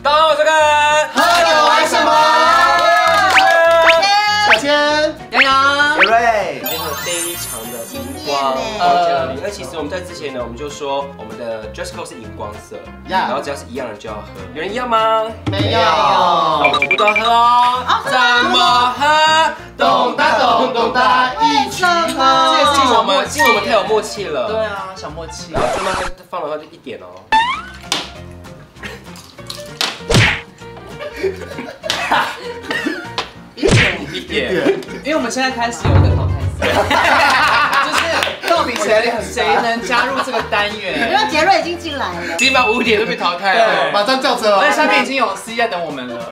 大家好，我是根。 喝了玩什么？小千、 洋洋、 瑞瑞， 今天非常的荧光，而其实我们在之前呢，我们就说我们的 dress code 是荧光色，然后只要是一样的就要喝。有人一样吗？ 没有。 那我们全部都要喝哦。怎么喝？ 咚哒咚咚哒，一起喝。 这个是我们太有默契了。 对啊，小默契。 然后这边放的话就一点哦。一点， 因为我们现在开始有一个淘汰赛，就是到底谁能加入这个单元？ 因为杰瑞已经进来了， 基本上5点就被淘汰了。 马上叫车哦。 而且下面已经有 C 在等我们了。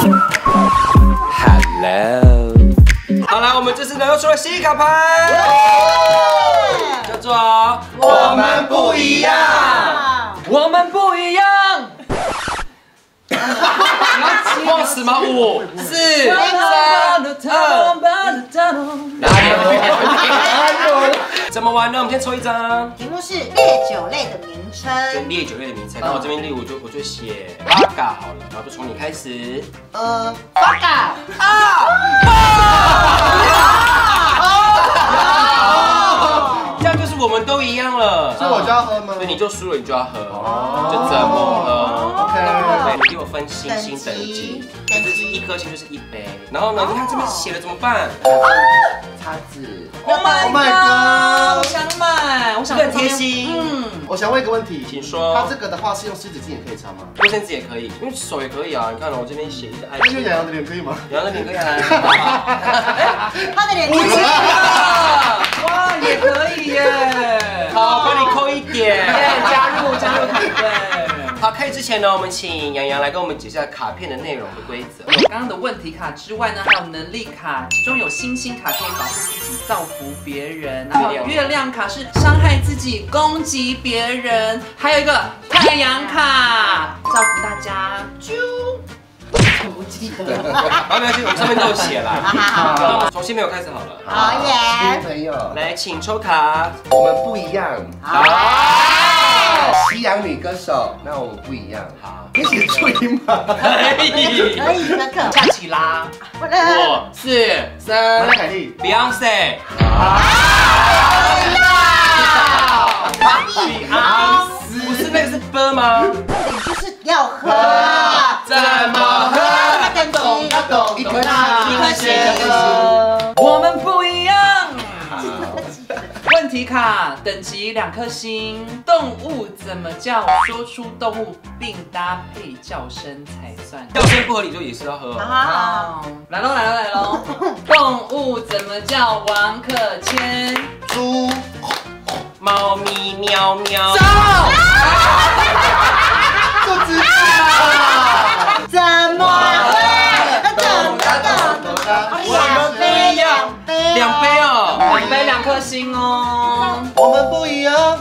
Hello， 好了，我们这次呢又出了新卡牌，叫做我们不一样。 我们不一样。 忘词吗？5、4、3、2，哪里？怎么玩呢？我们先抽一张。 题目是烈酒类的名称。 烈酒类的名称，然后我这边例如我就写 Vodka 好了，然后就从你开始。 Vodka。 这样就是我们都一样了。 所以我就要喝吗？ 所以你就输了，你就要喝，就怎么喝 ？OK。 对，你给我分星星等级，就是1颗星就是1杯。然后呢，你看这边写了怎么办？ 叉子。 Oh my god！ 我想买，我想很贴心。 我想问一个问题， 请说。 它这个的话是用湿纸巾也可以擦吗？ 卫生纸也可以，因为手也可以啊。你看我这边写一个爱心。 那用洋洋的脸可以吗？ 洋洋的脸可以啊。 他的脸 5千了，哇，也可以耶。 好，帮你扣1点。 加入团队。 好，开始之前呢，我们请洋洋来跟我们解释一下卡片的内容和规则。 有刚刚的问题卡之外呢，还有能力卡，其中有星星卡可以保护自己、造福别人，还有月亮卡是伤害自己、攻击别人，还有一个太阳卡，造福大家。啾。 不记得。 好，没关系，我们上面都有写啦。好，从新朋友开始好了。 好耶。 没有。 来，请抽卡。 我们不一样。 好。 西洋女歌手，那我们不一样。 好， 你写注音吗？ 可以。 可以，可可。 下起啦。 5、4、 马 3。 凯莉。 Beyonce。不是那个是 B 吗？ 你就是要喝。 怎么喝？ 懂要懂， 一颗星。 我们不一样。问题卡等级2颗星，动物怎么叫？说出动物并搭配叫声才算。 叫声不合理就也是要喝哦。 好。 来喽！动物怎么叫？王可谦。 猪。 猫咪喵喵。 不知道。 怎么喝？ 2杯哦 ，2杯2颗星哦。 我们不一样。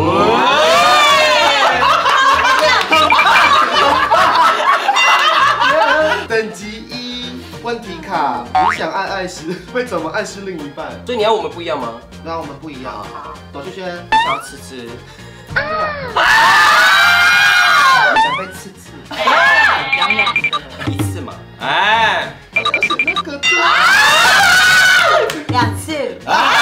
等级1，问题卡，你想爱爱时会怎么暗示另一半？ 所以你要我们不一样吗？ 让我们不一样。左秀轩， 想要吃吃。 想被刺刺。 痒痒的。 1次嘛。哎。 那个字。 2次。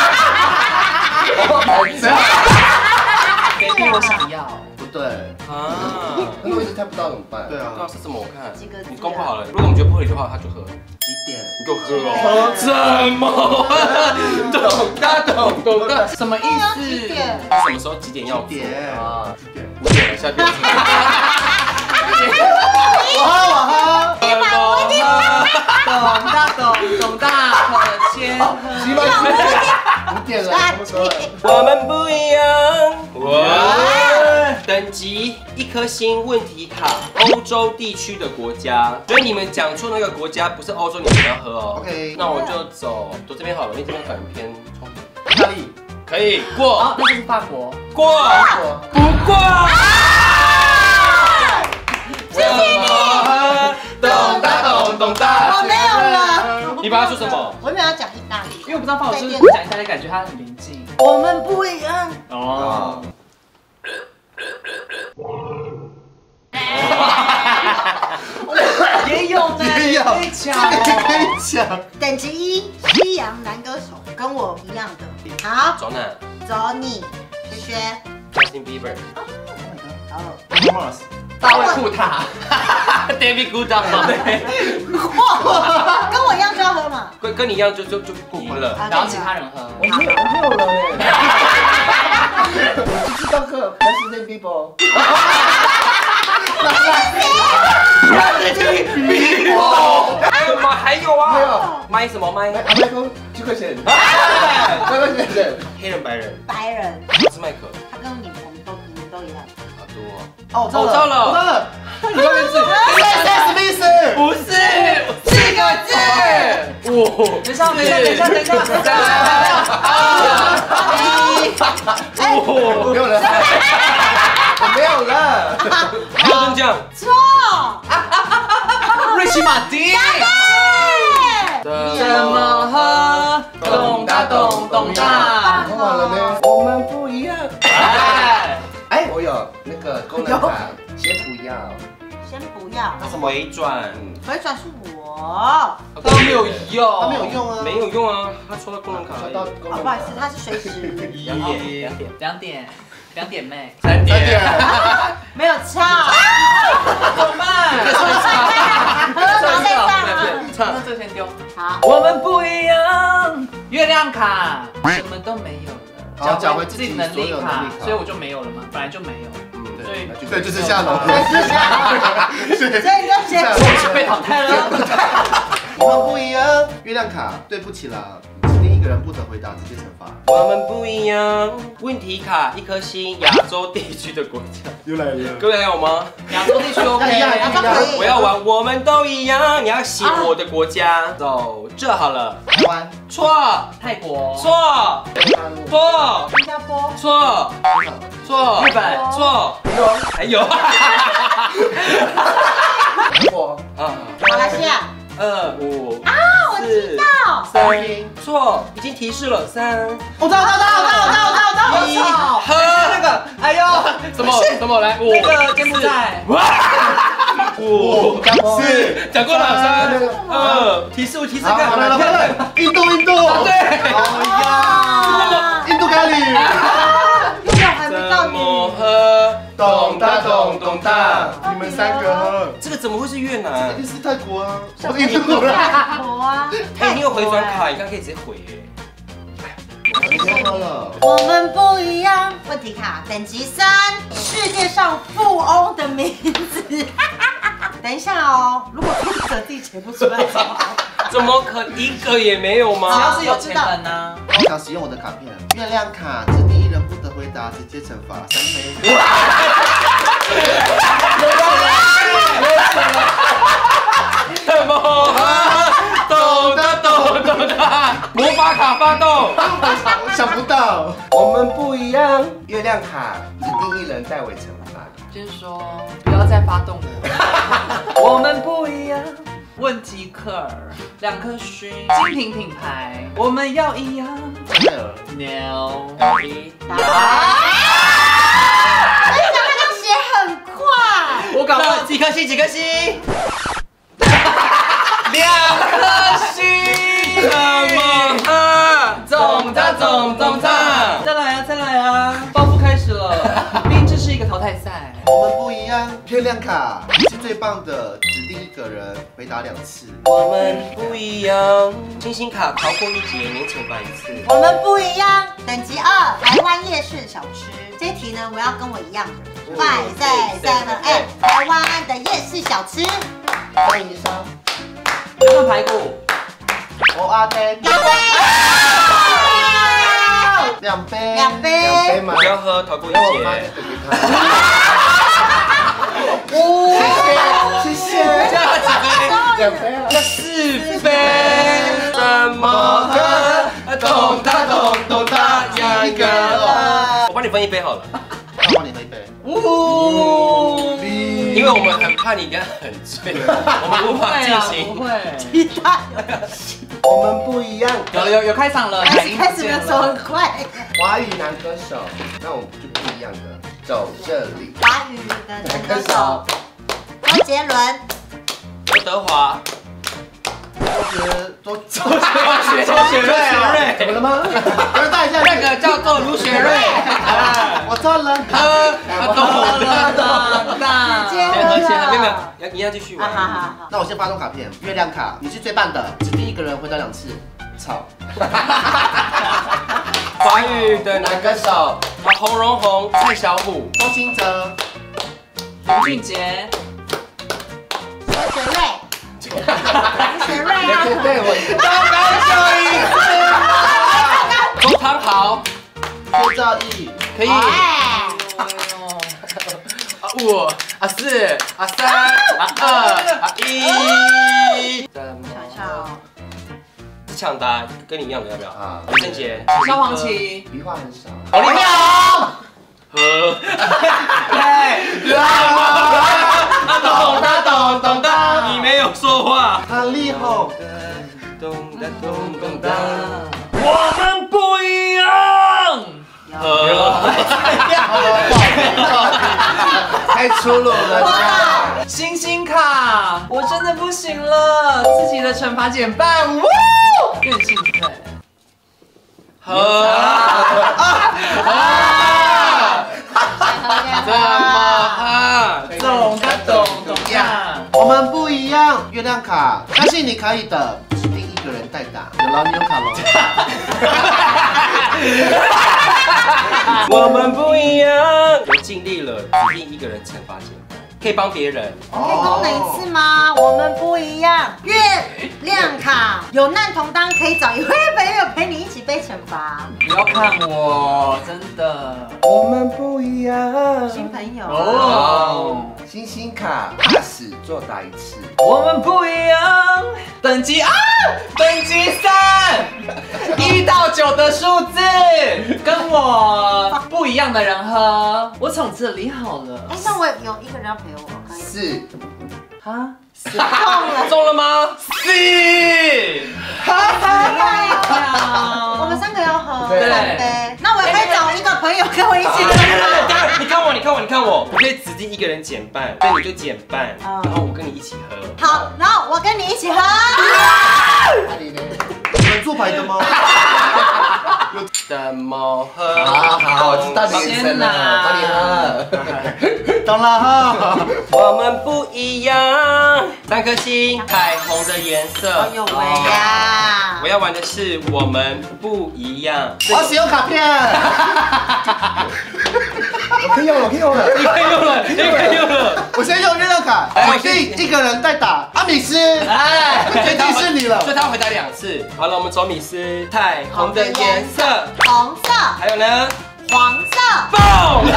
baby， 我想要。 不对啊。 那我一直猜不到怎么办？对啊。 不知道是什么，我看。 几个字？ 你公布好了，如果我们觉得不合理的话，他就喝。 几点？ 你给我喝哦。怎么？懂的。 什么意思？ 什么时候几点要点啊 ？5点。 5点了，下边。 我喝。 懂大可谦。 起码5点了， 我们不一样。哇！等级1颗星，问题卡，欧洲地区的国家。所以你们讲错那个国家不是欧洲，你们要喝哦。 OK。 那我就走这边好了，因为这边可能偏冲突。 意大利可以过。 好，那就是法国。 过。不过。懂大。 我没有了。 你把它说什么？ 我没有要讲意大利， 因为我不知道法国是讲意大利，感觉它很临近。 我们不一样。 讲。 等级1，西洋男歌手，跟我一样的。好， 走哪走你，轩轩。 ？Justin Bieber。 好， Mars。 大卫库塔。 David Guetta 吗？对， 跟我一样就要喝嘛。 跟你一样就赢了。 然后其他人喝。 我没有了哎。我就知道喝 Justin Bieber。 还有啊， 还有麦什么麦？ 麦克9块钱。9块钱。 黑人白人， 白人， 我是麦克。 他跟你们都一样。 好多。 哦，我知道了。 你那边是什么意思？ 不是 4个字。 哇！ 等一下。 没有了。我没有了。 还有这样。 错。 瑞奇马丁。怎么喝？咚哒咚咚哒。 喝完了没？我们不一样。哎，我有那个功能卡，先不要。 先不要， 那什么回转？ 回转是我。 都没有用。 它没有用啊。 没有用啊，他抽到功能卡而已。 哦，不好意思，他是随时 2点妹。 3点。 没有差。 怎么办？ 喝拿在上啊。 那这个先丢。 好， 我们不一样。月亮卡什么都没有了。 好，讲回自己能力卡， 所有能力卡所以我就没有了嘛，本来就没有。所以对，就是下楼。 所以你就先我是被淘汰了。 我们不一样。月亮卡，对不起啦，指定一个人不得回答，直接惩罚。 我们不一样。问题卡1颗星，亚洲地区的国家。 又来了。 各位还有吗？ 亚洲地区 OK。 亚洲可以。 我要玩，我们都一样。你要写我的国家。走，这好了。 台湾。 错。 泰国。 错。错。 新加坡。 错。错。 日本。 错。还有。 韩国。 马来西亚。 2、5。 啊，我知道。 3。错，已经提示了。3。 我知道。 1。喝那个，哎呦， 什么来？ 那个柬埔寨。 5、4， 讲过了。3、2。提示看。 印度。 对。 哎呀，印度咖喱。 又还没到你。 咚哒。你们3个喝。 这个怎么会是越一南？ 定是泰国啊，我是印度人。 泰国啊。 哎，你有回转卡，你刚可以直接回耶。 你喝了。 我们不一样。问题卡等级3，世界上富翁的名字。等一下哦，如果出题者自己写不出来怎么办？ 怎么可一个也没有只吗？ 要是有钱人呢。 我想使用我的卡片，月亮卡，指定一人不得回答，直接惩罚3杯。 怎么喝？咚哒。魔法卡发动。 我想不到。我们不一样。月亮卡，指定一人代为惩罚。 先说不要再发动了。我们不一样。问题克2颗星，精品品牌，我们要一样。牛。 而且他这写很快。 我搞忘几颗星？2颗星。怎么喝？ 总炸。再来啊！报复开始了，毕竟这是一个淘汰赛。 我们不一样。月亮卡，你是最棒的，指定一个人回答2次。 我们不一样。星星卡逃过一劫，免惩罚1次。 我们不一样。等级2，台湾夜市小吃。这一题呢，我要跟我一样的。5、4、3、2、1，台湾的夜市小吃。 欢迎上。 看排骨。 阿呆。 2杯。2杯吗？ 不要喝，逃过一我妈劫。 谢谢。 这样几杯？ 2杯啊。 这4杯。怎么喝？咚哒，一个。我帮你分1杯好了。 我帮你喝1杯。 因为我们很怕你等下很醉，我们无法进行。 不会。 其他我们不一样。 有开场了， 开始的时候很快。 华语男歌手，那我们就不一样的。走这里。 华语的男歌手，周杰伦。 刘德华。 周杰周学瑞， 怎么了吗？我要带一下， 那个叫做卢学瑞。 我错了， 没有，你要继续玩。 好。 那我先发动卡片，月亮卡，你是最棒的，指定一个人回答2次。操！ 华语的男歌手，洪荣宏、蔡小虎、 周兴哲、 林俊杰、 何学瑞， 对，我周汤豪、 邱兆义， 可以。5、4、3、2、1。 想一下哦。 抢答跟你一样的要不要？ 啊李圣杰、 萧煌奇、 笔画很少。 王力宏、懂，你没有说话。 韩力宏， 我们不一样。 太粗鲁了！ 星星卡，我真的不行了，自己的惩罚减半，任性对。 懂呀？我们不一样，月亮卡，相信你可以的，指定一个人代打。有了，你有卡喽。 我们不一样，我尽力了，指定一个人惩罚减半，可以帮别人。 可以功能一次吗？我们不一样，月亮卡，有难同当，可以找一位朋友陪你一起被惩罚。 不要看我，真的。 我们不一样， 新朋友哦， 星星卡，pass 作答1次。 我们不一样，等级3， 1到9的数字，跟我不一样的人喝，我从这里好了。 哎，那我有一个人要陪我，可以。 4， 啊， 中了吗 4， 我们3个要喝对 3杯，那我也可以找一个朋友跟我一起喝。 你看我，我可以指定一个人减半，所以你就减半，然后我跟你一起喝。 好，然后我跟你一起喝。 那你呢？你们做牌的吗？ 怎么喝？ 好，我知道你眼神了，帮你喝。懂了哈。 我们不一样，3颗星，彩虹的颜色。 哎呦喂呀！ 我要玩的是我们不一样。 我要使用卡片。我可以用了， 你可以用了。 我先用月亮卡，指定一个人代打阿米斯。哎，决定是你了。 所以他要回答2次。好了，我们走米斯，彩虹的颜色， 红色， 还有呢， 黄色。 蹦。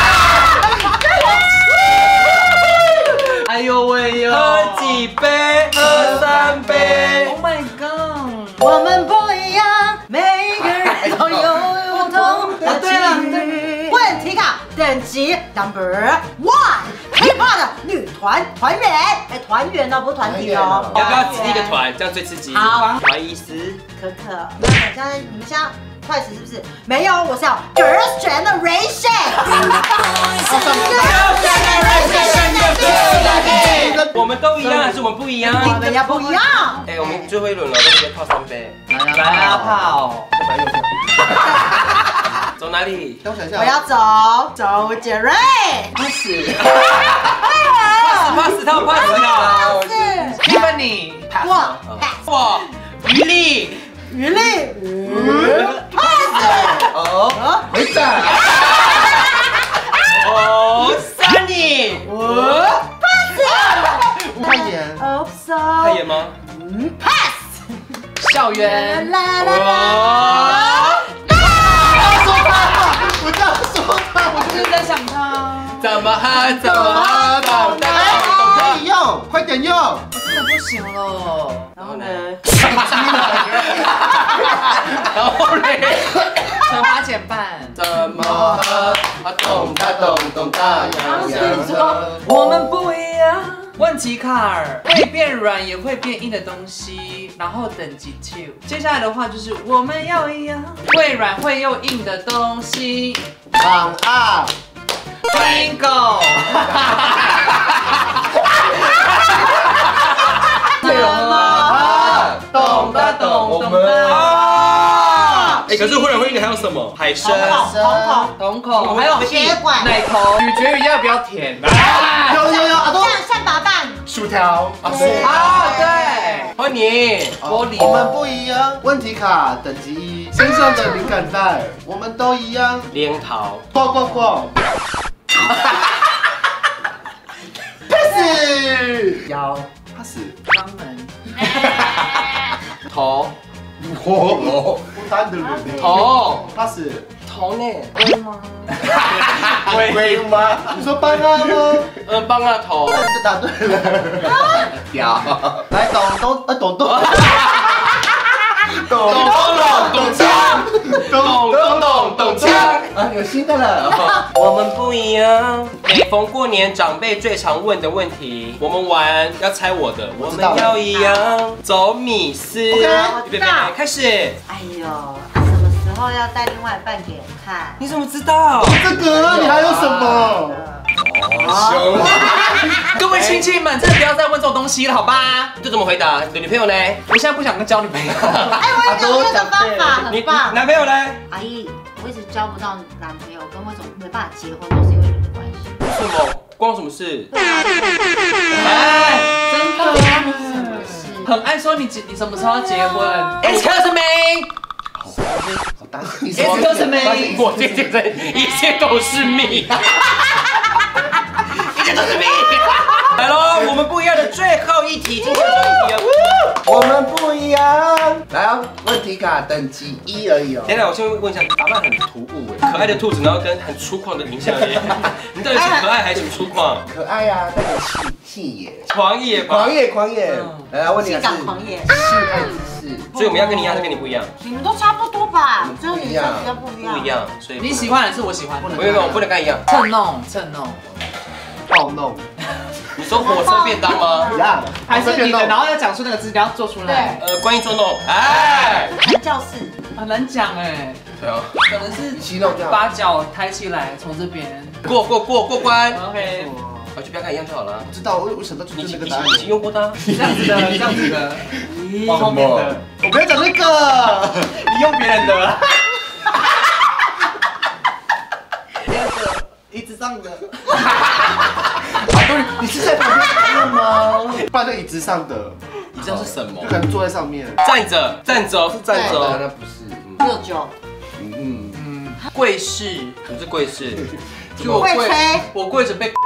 哎呦喂哟， 喝几杯？喝3杯。 Oh my god！ 我们不一样，每个人都有不同的境遇。问题卡等级 No.1 ，K-pop 的女团团员，哎，团员哦，不是团体哦。 要不要指定一个团？这样最刺激。 好， 怀疑斯。 可可，那你们现在快死是不是？没有，我是要 Girls Generation。 我们都一样，还是我们不一样？ 我们要不一样。 哎，我们最后一轮了，都直接泡3杯。 来啊泡！ 走哪里？ 等我想一下。 我要走周杰瑞。 pass，他有 pass 了。 是 Tiffany， 我余力。 回转。 Sunny。 太严。 太严吗？ Pass。 校园。 我这样说他， 我就是在想他。 怎么喝？ 可以用，快点用。 我真的不行了。 然后呢？ 惩罚减半。 怎么喝？咚哒咚咚哒， 我们不一样。问题卡会变软也会变硬的东西，然后等级 2。接下来的话就是我们要一样，会软会又硬的东西。 榜2。 Bingo。 对了吗？懂们啊！可是忽然会议还有什么？海参、 瞳孔，还有血管、 奶头，取决于要不要舔。 有啊都象拔蚌、 薯条啊，对， 欢迎玻璃。 我们不一样。问题卡等级1，身上的敏感带我们都一样。 莲桃， 过。pass 腰 pass 肛门， 头不单的人头 pass 头呢？ 龟吗？你说帮啊吗？ 帮啊头， 就答对了。屌，来懂枪啊！有新的了。 我们不一样。每逢过年，长辈最常问的问题，我们玩要猜我的，我们要一样走米丝。预备，开始。 哎呦，什么时候要带另外一半给人看？ 你怎么知道？ 这个你还有什么？ 各位亲戚们，真的不要再问这种东西了，好吧？ 这怎么回答？你的女朋友呢？ 我现在不想跟交女朋友。 哎，我有这个方法，很棒。 男朋友呢？ 阿姨，我一直交不到男朋友，跟为什么没办法结婚，都是因为你的关系。 为什么？关我什么事？ 哎，真的， 什么事？ 很爱说你什么时候要结婚 ？Excuse me。Excuse me， 我这人一切都是命，一切都是命。来喽，我们不一样的最后一题，今天最后一题了。 我们不一样。来啊，问题卡等级1而已哦。 等等，我先问一下，打扮很突兀哎，可爱的兔子，然后跟很粗犷的林小姐，你到底是可爱还是粗犷？ 可爱呀，带点细野， 狂野吧， 狂野。来问你的是狂野， 性爱知识。 所以我们要跟你一样，还是跟你不一样？ 你们都差不多吧？只有女生比较不一样。 不一样，所以你喜欢的是我喜欢的。 没有，我不能跟你一样。 蹭弄， 暴弄。 你说火车便当吗？ 一样， 还是你的，然后要讲出那个字，你要做出来。 关于捉弄，哎， 传教士很难讲哎。 对啊， 可能是形容这样。 把脚抬起来，从这边过关。 OK， 就不要跟你一样就好了。 不知道，我想到就是那个答案。 已经用过它。 这样子的，这样子的。 后面的，我不要讲那个， 你用别人的。 椅子上的。你是在旁边看吗？不然在椅子上的。 你这是什么？ 就可能坐在上面。 站着哦，是站着哦。 那不是。 69。 跪式， 不是跪式。 就会吹。 我跪着被。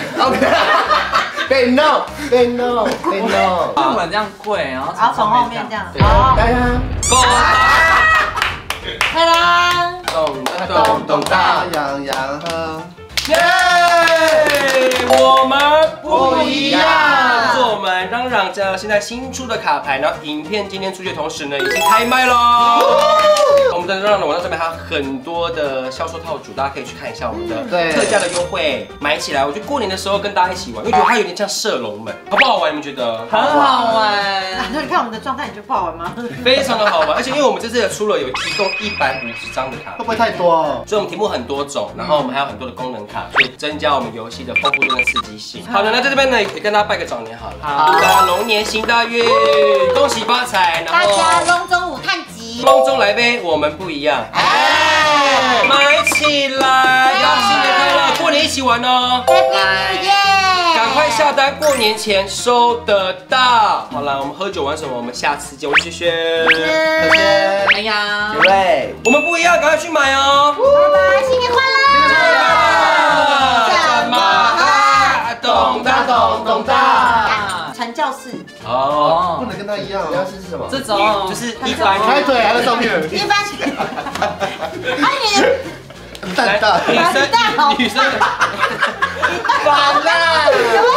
被 no。 就我们这样跪，然后从后面这样。 好，来啊。 快啦！ 咚大洋洋呵。 耶！我们不一样，这是我们嚷嚷着现在新出的卡牌，然后影片今天出去的同时呢，已经开卖喽。我们的嚷嚷的网站上面还有很多的销售套组，大家可以去看一下我们的特价的优惠，买起来。我觉得过年的时候跟大家一起玩，因为觉得它有点像射龙门，好不好玩？你们觉得？ 很好玩。 那你看我们的状态，你觉得不好玩吗？ 非常的好玩，而且因为我们这次出了有提供150张的卡， 会不会太多？ 所以我们题目很多种，然后我们还有很多的功能卡，所以增加我们游戏的丰富度跟刺激性。好的，那在这边呢，也跟大家拜个早年好了，祝大家龙年行大运，恭喜发财，然大后家隆中午探吉， 隆中来呗，我们不一样，哎，买起来，要新年快乐，过年一起玩哦。赶快下单，过年前收得到。好了，我们喝酒玩什么？我们下次见。我是轩轩， 哎呀， 对， 我们不一样，赶快去买哦。 拜拜，新年快乐！ 怎么哈？咚大。 传教士。 哦， 不能跟他一样。你要是什么？ 这种就是一般开腿还在上面。 一般。 蛋蛋。 女生。 烦啦！